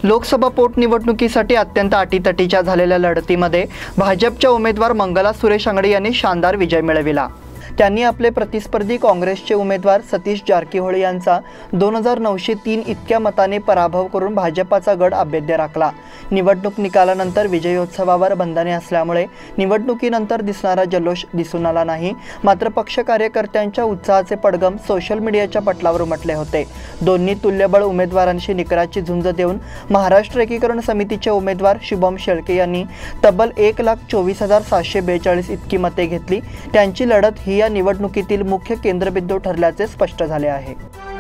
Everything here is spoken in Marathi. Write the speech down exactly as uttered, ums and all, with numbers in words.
लोकसभा पोटनिवडणुकीसाठी अत्यंत अटीतटीच्या झालेल्या लढतीमध्ये भाजपच्या उमेदवार मंगला सुरेश अंगडी यांनी शानदार विजय मिळविला। त्यांनी आपले प्रतिस्पर्धी काँग्रेसचे उमेदवार सतीश जारकीहोळी यांचा दोन हजार नऊशे तीन इतक्या मताने पराभव करून भाजपाचा गड अभेद्य राखला। निवडणूक निकालानंतर विजयोत्सवावर बंधने असल्यामुळे निवडणुकीनंतर दिसणारा जल्लोष दिसून आला नाही। मात्र पक्ष कार्यकर्त्यांच्या उत्साहाचे पडगम सोशल मीडियाच्या पटलावर उमटले होते। दोन्ही तुल्यबळ उमेदवारांशी निकराची झुंज देऊन महाराष्ट्र एकीकरण समितीचे उमेदवार शुभम शेळके यांनी तब्बल एक लाख चोवीस हजार सातशे बेचाळीस इतकी मते घेतली। त्यांची लढत ही या निवडणुकीतील मुख्य केंद्रबिंदू ठरल्याचे स्पष्ट झाले आहे।